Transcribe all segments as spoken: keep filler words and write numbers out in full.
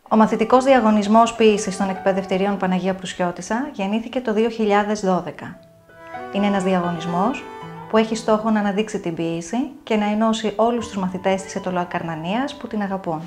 Ο μαθητικός διαγωνισμός ποίησης των εκπαιδευτηρίων Παναγία Πλουσιώτισσα γεννήθηκε το δύο χιλιάδες δώδεκα. Είναι ένας διαγωνισμός που έχει στόχο να αναδείξει την ποίηση και να ενώσει όλους τους μαθητές της Αιτωλοακαρνανίας που την αγαπούν.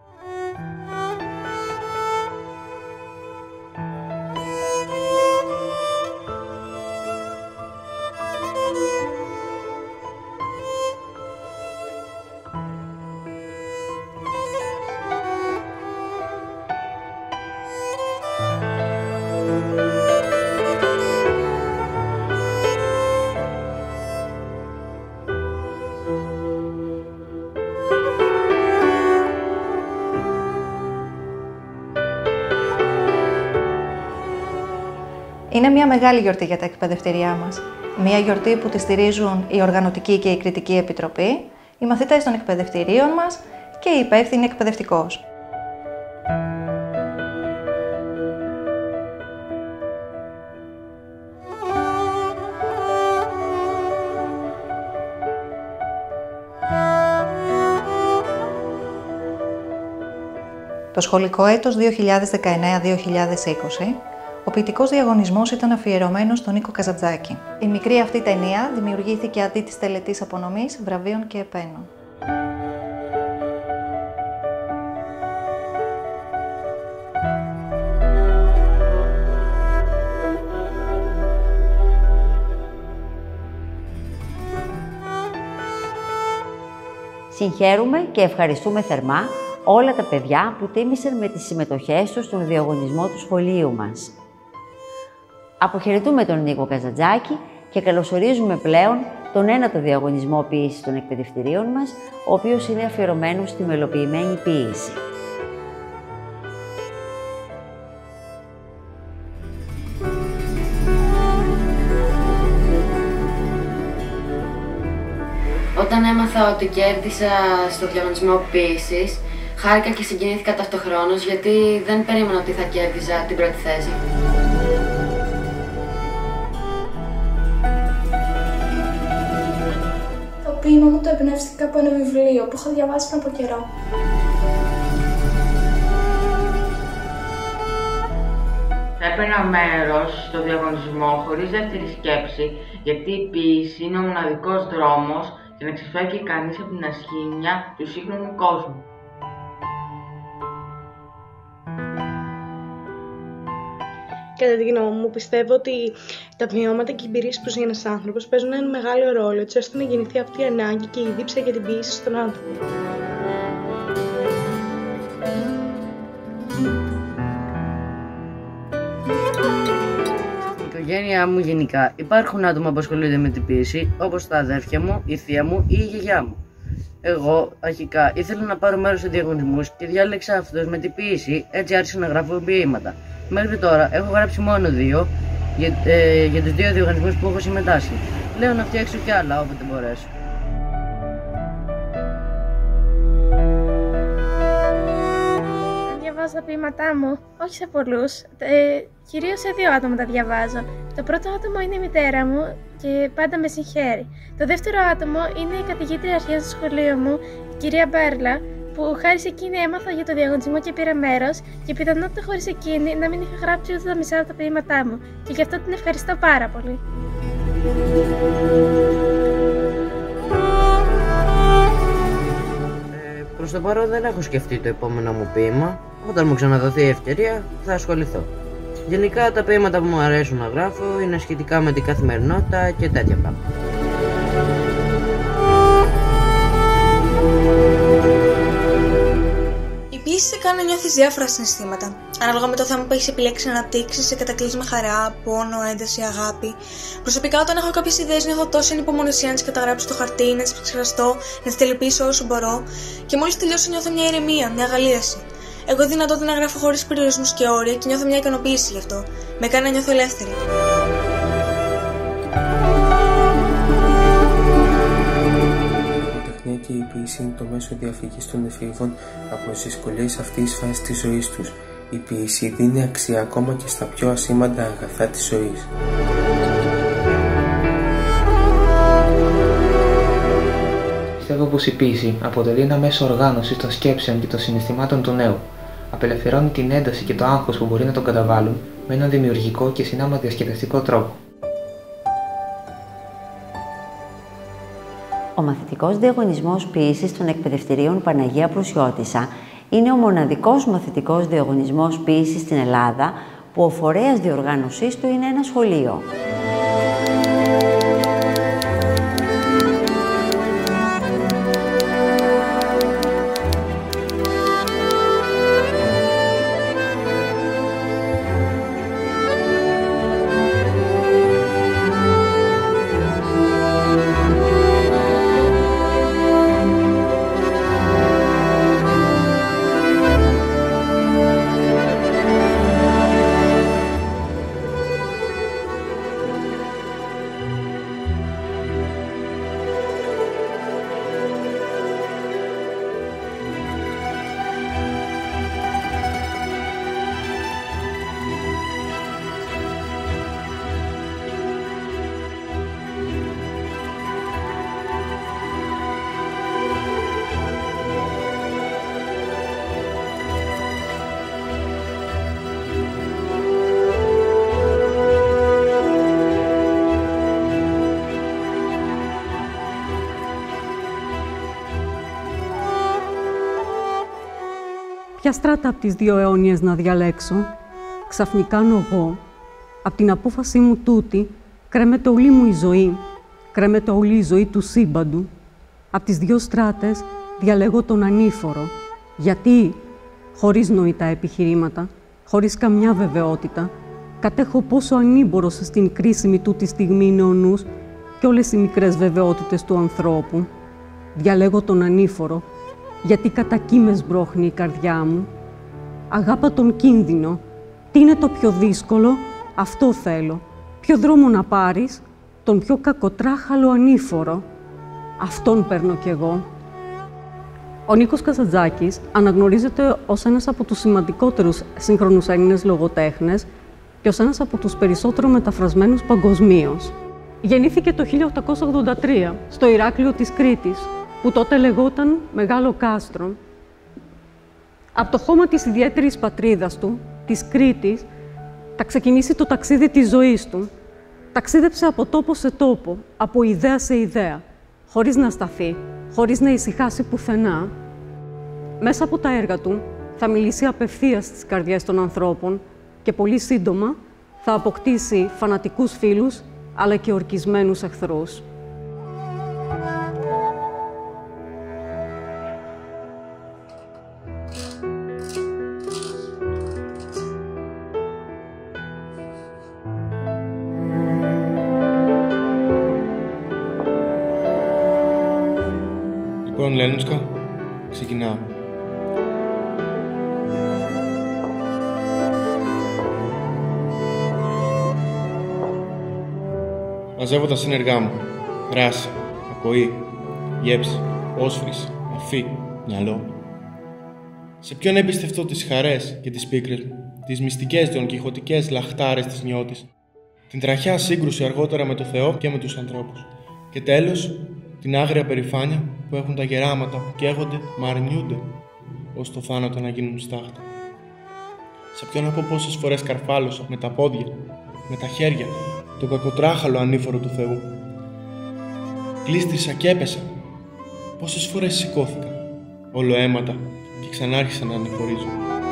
Είναι μια μεγάλη γιορτή για τα εκπαιδευτηριά μας. Μια γιορτή που τη στηρίζουν η Οργανωτική και η Κριτική Επιτροπή, οι μαθητές των εκπαιδευτηρίων μας και η υπεύθυνη εκπαιδευτικός. Το σχολικό έτος δύο χιλιάδες δεκαεννέα δύο χιλιάδες είκοσι, ο ποιητικός διαγωνισμός ήταν αφιερωμένος στον Νίκο Καζαντζάκη. Η μικρή αυτή ταινία δημιουργήθηκε αντί της τελετής απονομής βραβείων και επένων. Συγχαίρουμε και ευχαριστούμε θερμά όλα τα παιδιά που τίμησαν με τις συμμετοχές τους στον διαγωνισμό του σχολείου μας. Αποχαιρετούμε τον Νίκο Καζαντζάκη και καλωσορίζουμε πλέον τον ένατο διαγωνισμό ποίησης των εκπαιδευτηρίων μας, ο οποίος είναι αφιερωμένος στη μελοποιημένη ποίηση. Όταν έμαθα ότι κέρδισα στο διαγωνισμό ποίησης, χάρηκα και συγκινήθηκα ταυτοχρόνως, γιατί δεν περίμενα ότι θα κέρδιζα την πρώτη θέση. Το ποίημα μου το εμπνεύστηκα από ένα βιβλίο που είχα διαβάσει πριν από καιρό. Έπαιρνα μέρος στο διαγωνισμό χωρίς δεύτερη σκέψη, γιατί η ποίηση είναι ο μοναδικός δρόμος για να ξεφεύγει κανείς από την ασχήμια του σύγχρονου κόσμου. Κατά τη γνώμη μου, πιστεύω ότι τα βιώματα και οι εμπειρίες που ζει ένας άνθρωπος παίζουν ένα μεγάλο ρόλο, έτσι ώστε να γεννηθεί αυτή η ανάγκη και η δίψα για την ποίηση στον άνθρωπο. Στην οικογένειά μου γενικά υπάρχουν άτομα που ασχολούνται με την ποίηση, όπως τα αδέρφια μου, η θεία μου ή η γιαγιά μου. Εγώ, αρχικά, ήθελα να πάρω μέρος σε διαγωνισμούς και διάλεξα αυτός με την ποίηση, έτσι άρχισα να γράφω ποίηματα. Μέχρι τώρα έχω γράψει μόνο δύο για, ε, για τους δύο διαγωνισμούς που έχω συμμετάσχει. Λέω να φτιάξω κι άλλα όποτε μπορέσω. Διαβάζω τα ποίηματά μου, όχι σε πολλούς, ε, κυρίως σε δύο άτομα τα διαβάζω. Το πρώτο άτομο είναι η μητέρα μου και πάντα με συγχαίρει. Το δεύτερο άτομο είναι η καθηγήτρια αρχαίας του σχολείου μου, η κυρία Μπέρλα, που χάρη σε εκείνη έμαθα για το διαγωνισμό και πήρα μέρος, και πιθανότητα χωρίς εκείνη να μην είχα γράψει ούτε τα μισά από τα ποίηματά μου, και γι' αυτό την ευχαριστώ πάρα πολύ. Ε, προς το παρόν δεν έχω σκεφτεί το επόμενο μου ποίημα. Όταν μου ξαναδοθεί η ευκαιρία θα ασχοληθώ. Γενικά τα ποίηματα που μου αρέσουν να γράφω είναι σχετικά με την καθημερινότητα και τέτοια πράγματα. Η ποίηση σε κάνει να νιώθεις διάφορα συναισθήματα, ανάλογα με το θέμα που έχεις επιλέξει να αναπτύξεις, σε κατακλείσμα χαρά, πόνο, ένταση, αγάπη. Προσωπικά, όταν έχω κάποιες ιδέες, νιώθω τόσο ανυπομονησία να τις καταγράψω στο χαρτί, να τις επεξεργαστώ, να τις τελειοποιήσω όσο μπορώ, και μόλις τελειώσω νιώθω μια ηρεμία, μια αγαλίαση. Έχω δυνατότητα να γράφω χωρίς περιορισμούς και όρια και νιώθω μια ικανοποίηση γι' αυτό. Με κάνει να νιώθω ελεύθερη. Και η ποίηση είναι το μέσο διαφυγής των εφήβων από τις δυσκολίες αυτής της φάσης της ζωής τους. Η ποίηση δίνει αξία ακόμα και στα πιο ασήμαντα αγαθά της ζωής. Πιστεύω πως η ποίηση αποτελεί ένα μέσο οργάνωσης των σκέψεων και των συναισθημάτων του νέου. απελευθερώνει την ένταση και το άγχος που μπορεί να τον καταβάλουν με έναν δημιουργικό και συνάμα διασκεδαστικό τρόπο. Ο μαθητικός διαγωνισμός ποίησης των εκπαιδευτηρίων Παναγία Προυσιώτισσα είναι ο μοναδικός μαθητικός διαγωνισμός ποίησης στην Ελλάδα που ο φορέας διοργάνωσής του είναι ένα σχολείο. Ποια στράτα από τις δύο αιώνιες να διαλέξω, ξαφνικά νογώ. Απ' την απόφασή μου τούτη, κρέμεται όλη μου η ζωή, κρέμεται όλη η ζωή του σύμπαντου. Απ' τις δύο στράτες διαλέγω τον ανήφορο. Γιατί, χωρίς νοητά επιχειρήματα, χωρίς καμιά βεβαιότητα, κατέχω πόσο ανήμπορος στην κρίσιμη τούτη στιγμή είναι ο νους και όλες οι μικρές βεβαιότητες του ανθρώπου. Διαλέγω τον ανήφορο, γιατί κατά κύμες μπρώχνει η καρδιά μου. Αγάπα τον κίνδυνο. Τι είναι το πιο δύσκολο, αυτό θέλω. Ποιο δρόμο να πάρεις, τον πιο κακοτράχαλο ανήφορο. Αυτόν παίρνω κι εγώ. Ο Νίκος Καζαντζάκης αναγνωρίζεται ως ένας από τους σημαντικότερους σύγχρονους Έλληνες λογοτέχνες και ως ένας από τους περισσότερο μεταφρασμένους παγκοσμίως. Γεννήθηκε το χίλια οκτακόσια ογδόντα τρία στο Ηράκλειο της Κρήτης, που τότε λεγόταν Μεγάλο Κάστρο. Από το χώμα της ιδιαίτερης πατρίδας του, της Κρήτης, θα ξεκινήσει το ταξίδι της ζωής του. Ταξίδεψε από τόπο σε τόπο, από ιδέα σε ιδέα, χωρίς να σταθεί, χωρίς να ησυχάσει πουθενά. Μέσα από τα έργα του θα μιλήσει απευθείας στις καρδιές των ανθρώπων και πολύ σύντομα θα αποκτήσει φανατικούς φίλους, αλλά και ορκισμένους εχθρούς. Λοιπόν, Λένουσκα, ξεκινάω. Μαζεύω τα σύνεργά μου. Ράση, ακοή, γεύση, όσφρηση, αφή, μυαλό. Σε ποιον εμπιστευτώ τις χαρές και τις πίκρες μου, τις μυστικές δονκιχωτικές λαχτάρες της νιώτης, την τραχιά σύγκρουση αργότερα με το Θεό και με τους ανθρώπους, και τέλος την άγρια περηφάνεια που έχουν τα γεράματα που καίγονται μα αρνιούνται ως το θάνατο να γίνουν στάχτα. Σε ποιον να πω πόσες φορές καρφάλωσα με τα πόδια, με τα χέρια, το κακοτράχαλο ανήφορο του Θεού. Κλείστησα και έπεσα. Πόσες φορές σηκώθηκα, όλο αίματα, και ξανάρχισα να ανηφορίζω.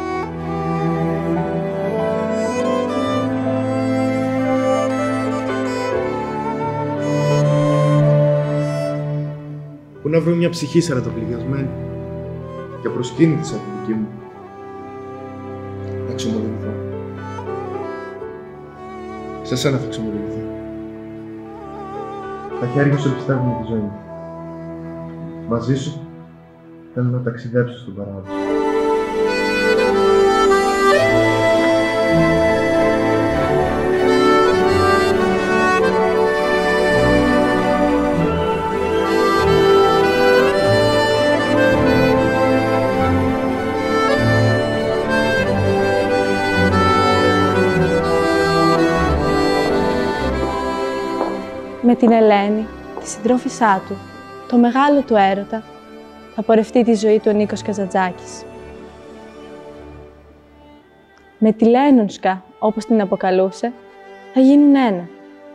Πού να βρω μια ψυχή σαρατοπληγιασμένη και προσκύνητη σαν τη δική μου. Θα ξομολογηθώ. Σε σένα θα ξομολογηθώ. Τα χέρια σου πιστεύουν τη ζωή μου. Μαζί σου θέλω να ταξιδέψω στον παράδεισο. Με την Ελένη, τη συντρόφισσά του, το μεγάλο του έρωτα, θα πορευτεί τη ζωή του ο Νίκος Καζαντζάκης. με τη Λένονσκα, όπως την αποκαλούσε, θα γίνουν ένα.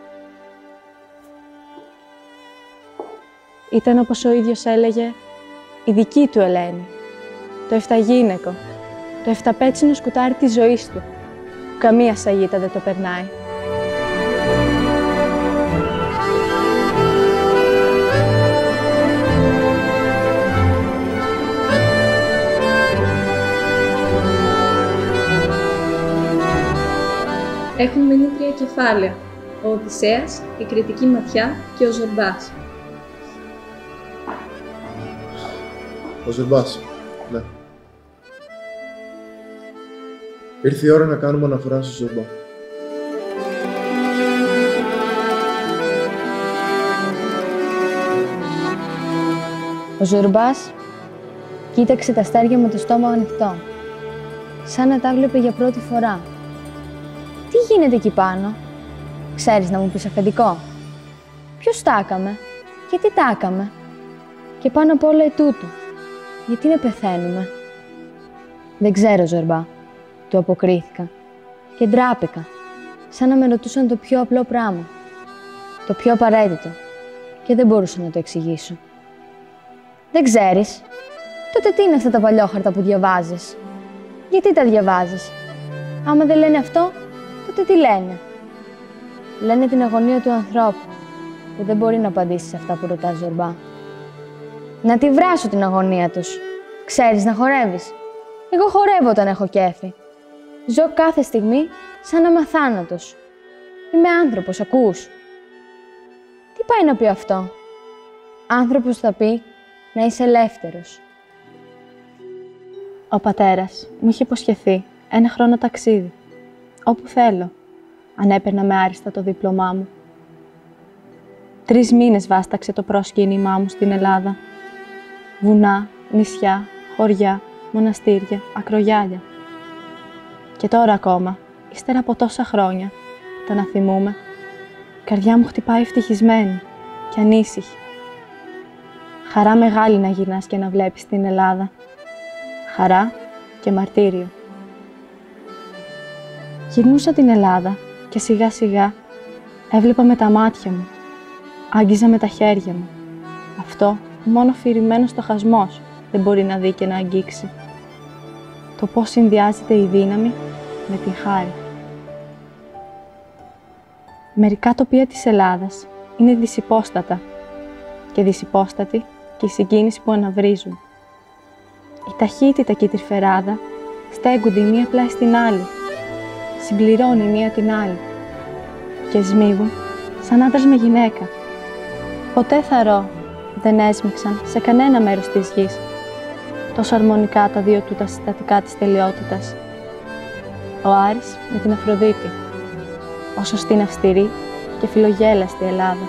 Ήταν, όπως ο ίδιος έλεγε, η δική του Ελένη, το εφταγίνεκο, το εφταπέτσινο σκουτάρι της ζωής του, που καμία σαγίτα δεν το περνάει. Έχουν μείνει τρία κεφάλαια, ο Οδυσσέας, η κριτική ματιά και ο Ζορμπάς. Ο Ζορμπάς, ναι. Ήρθε η ώρα να κάνουμε αναφορά στο Ζορμπά. Ο Ζορμπάς κοίταξε τα αστέρια με το στόμα ανοιχτό, σαν να τα βλέπει για πρώτη φορά. Τι γίνεται εκεί πάνω, ξέρεις να μου πεις αφεντικό? Ποιος τα έκαμε, γιατί τα έκαμε, και πάνω απ' όλα ετούτου, γιατί να πεθαίνουμε? Δεν ξέρω, Ζορμπά, του αποκρίθηκα και ντράπηκα, σαν να με ρωτούσαν το πιο απλό πράγμα, το πιο απαραίτητο, και δεν μπορούσα να το εξηγήσω. Δεν ξέρεις, τότε τι είναι αυτά τα παλιόχαρτα που διαβάζεις? Γιατί τα διαβάζεις? Άμα δεν λένε αυτό, τότε τι λένε? Λένε την αγωνία του ανθρώπου, που δεν μπορεί να απαντήσει σε αυτά που ρωτάς, Ζορμπά. Να τη βράσω την αγωνία τους. Ξέρεις να χορεύεις? Εγώ χορεύω όταν έχω κέφι. Ζω κάθε στιγμή σαν να είμαι αθάνατος. Είμαι άνθρωπος, ακούς? Τι πάει να πει αυτό? Άνθρωπος θα πει να είσαι ελεύθερος. Ο πατέρας μου είχε υποσχεθεί ένα χρόνο ταξίδι, όπου θέλω, αν έπαιρνα με άριστα το δίπλωμά μου. Τρεις μήνες βάσταξε το προσκύνημά μου στην Ελλάδα. Βουνά, νησιά, χωριά, μοναστήρια, ακρογιάλια. Και τώρα ακόμα, ύστερα από τόσα χρόνια, τα να θυμούμε, η καρδιά μου χτυπάει ευτυχισμένη και ανήσυχη. Χαρά μεγάλη να γυρνάς και να βλέπεις την Ελλάδα. Χαρά και μαρτύριο. Γυρνούσα την Ελλάδα και σιγά σιγά έβλεπα με τα μάτια μου, άγγιζα με τα χέρια μου. Αυτό μόνο φυρημένος στοχασμός δεν μπορεί να δει και να αγγίξει. Το πώς συνδυάζεται η δύναμη με την χάρη. Μερικά τοπία της Ελλάδας είναι δυσυπόστατα και δυσυπόστατη και η συγκίνηση που αναβρίζουν. Η ταχύτητα και η τρυφεράδα στέκονται η μία πλάι στην άλλη, συμπληρώνει η μία την άλλη και σμίγουν σαν άντρας με γυναίκα. Ποτέ θαρώ δεν έσμιξαν σε κανένα μέρος της γης τόσο αρμονικά τα δύο τούτα συστατικά της τελειότητας. Ο Άρης με την Αφροδίτη, όσο στην αυστηρή και φιλογέλαστη Ελλάδα.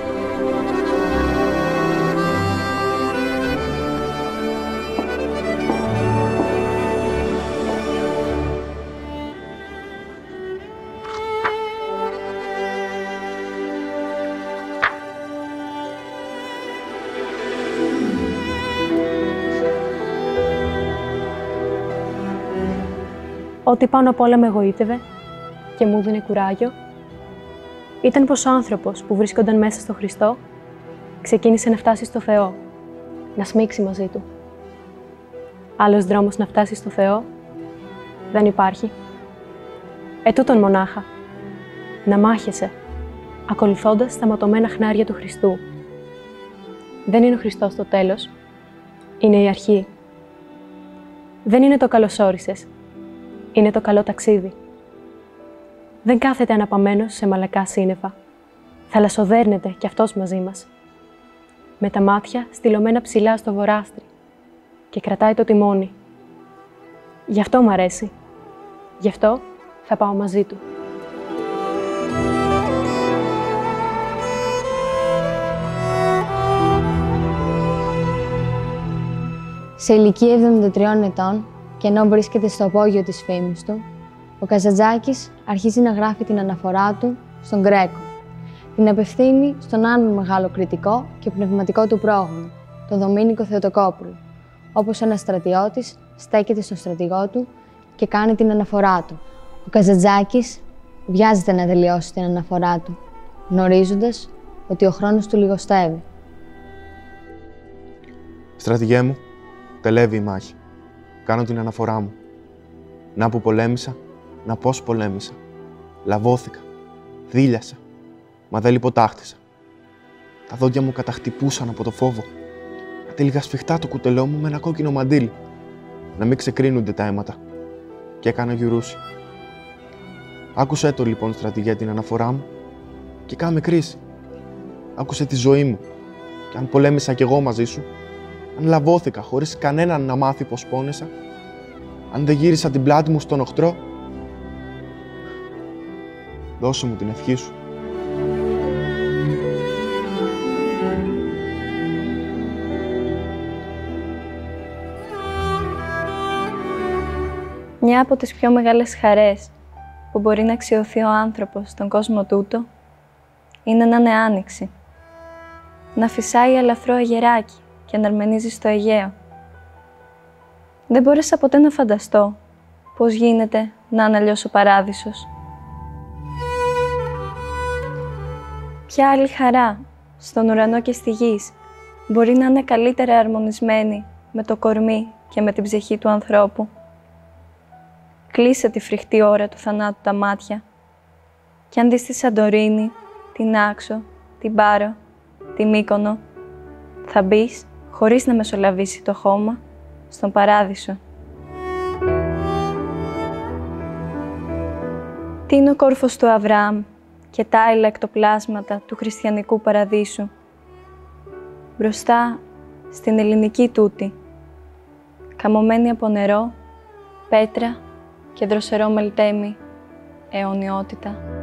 Ό,τι πάνω απ' όλα με εγωίτευε και μου έδινε κουράγιο ήταν πως ο άνθρωπος που βρίσκονταν μέσα στο Χριστό ξεκίνησε να φτάσει στο Θεό, να σμίξει μαζί Του. Άλλος δρόμος να φτάσει στο Θεό δεν υπάρχει. Ετούτον μονάχα, να μάχεσαι, ακολουθώντας τα ματωμένα χνάρια του Χριστού. Δεν είναι ο Χριστός το τέλος, είναι η αρχή. Δεν είναι το καλώς όρισες, είναι το καλό ταξίδι. Δεν κάθεται αναπαμένος σε μαλακά σύννεφα. Θαλασσοδέρνεται κι αυτός μαζί μας. Με τα μάτια στυλωμένα ψηλά στο βοράστρι και κρατάει το τιμόνι. Γι' αυτό μ' αρέσει. Γι' αυτό θα πάω μαζί Του. Σε ηλικία εβδομήντα τριών ετών, και ενώ βρίσκεται στο απόγειο της φήμης του, ο Καζαντζάκης αρχίζει να γράφει την αναφορά του στον Γκρέκο. Την απευθύνει στον άλλον μεγάλο κριτικό και πνευματικό του πρόγονο, τον Δομήνικο Θεοτοκόπουλο, όπως ένας στρατιώτης στέκεται στον στρατηγό του και κάνει την αναφορά του, Ο Καζαντζάκης βιάζεται να τελειώσει την αναφορά του, γνωρίζοντας ότι ο χρόνος του λιγοστεύει. Στρατηγέ μου, τελεύει η μάχη. Κάνω την αναφορά μου. Να που πολέμησα, να πώς πολέμησα. Λαβώθηκα, δίλιασα, μα δεν λιποτάχτησα. Τα δόντια μου καταχτυπούσαν από το φόβο. Ατύλιγα σφιχτά το κουτελό μου με ένα κόκκινο μαντίλι, να μην ξεκρίνονται τα αίματα. Και έκανα γιουρούσι. Άκουσέ το λοιπόν, στρατηγέ, την αναφορά μου και κάμε κρίση. Άκουσε τη ζωή μου και αν πολέμησα κι εγώ μαζί σου, αν λαβώθηκα χωρίς κανέναν να μάθει πως πόνεσα, αν δεν γύρισα την πλάτη μου στον οχτρό, δώσε μου την ευχή σου. Μια από τις πιο μεγάλες χαρές που μπορεί να αξιωθεί ο άνθρωπος στον κόσμο τούτο είναι να είναι άνοιξη. Να φυσάει αλαφρό αγεράκι και να αρμενίζει στο Αιγαίο. Δεν μπόρεσα ποτέ να φανταστώ πώς γίνεται να είναι αλλιώς ο παράδεισος. Ποια άλλη χαρά στον ουρανό και στη γης μπορεί να είναι καλύτερα αρμονισμένη με το κορμί και με την ψυχή του ανθρώπου. Κλείσε τη φρικτή ώρα του θανάτου τα μάτια και αν δεις τη Σαντορίνη, την Άξο, την Πάρο, τη Μύκονο, θα μπεις, χωρίς να μεσολαβήσει το χώμα, στον παράδεισο. Τι είναι ο κόρφος του Αβραάμ και τα άειλα εκτοπλάσματα του χριστιανικού παραδείσου. Μπροστά στην ελληνική τούτη, καμωμένη από νερό, πέτρα και δροσερό μελτέμι, αιωνιότητα.